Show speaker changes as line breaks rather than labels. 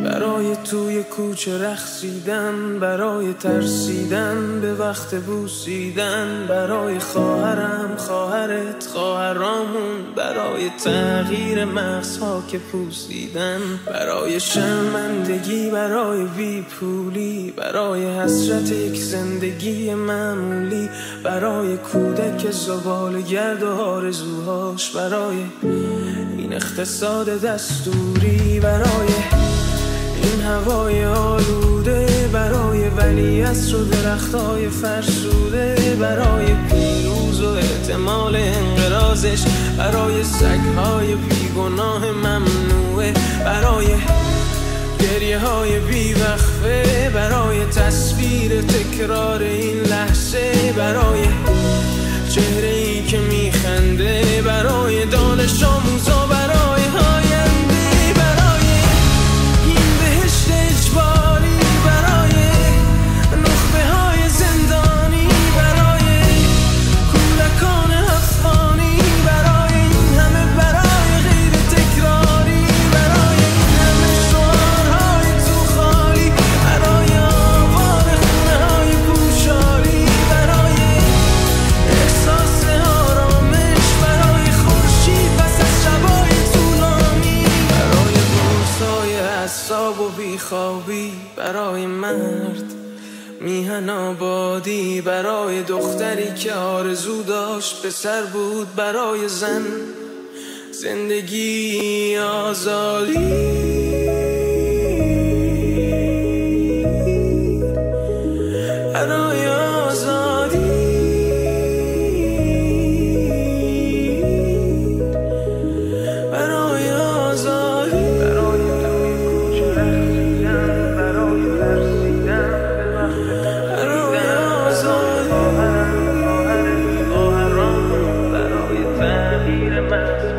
برای توی کوچه رقصیدن، برای ترسیدن به وقت بوسیدن، برای خواهرم، خواهرت، خواهرامون، برای تغییر مغزها که پوسیدن، برای شرمندگی، برای بیپولی، برای حسرت یک زندگی معمولی، برای کودک زباله‌گرد و آرزوهاش، برای این اقتصاد دستوری، برای این هوای آلوده، برای ولیعصر و درختای فرسوده، برای پیروز و احتمال انقراضش، برای سگهای بیگناه ممنوعه، برای گریه های بیوقفه، برای تصویر تکرار این لحظه، برای چهره ای که میخنده، برای دانش آموزا، برای آینده، برای این بهشت اجباری، برای نخبه های زندانی، برای کودکان افغانی، برای این همه برای غیر تکراری، برای این همه شعارهای تو خالی، برای آوار خونه های پوشالی، برای احساس آرامش، برای خورشید پس از شبای طولانی، برای بورسای اعصاب و بیخوابی، برای مرد میهن آبادی، برای دختری که آرزو داشت پسر بود، برای زن زندگی آزادی، برای آزادی، برای آزادی، برای توی کوچه رقصیدن، برای ترسیدن به وقت برای آزادی، خواهرم، خواهرت، خواهرامون، برای تغییر مغز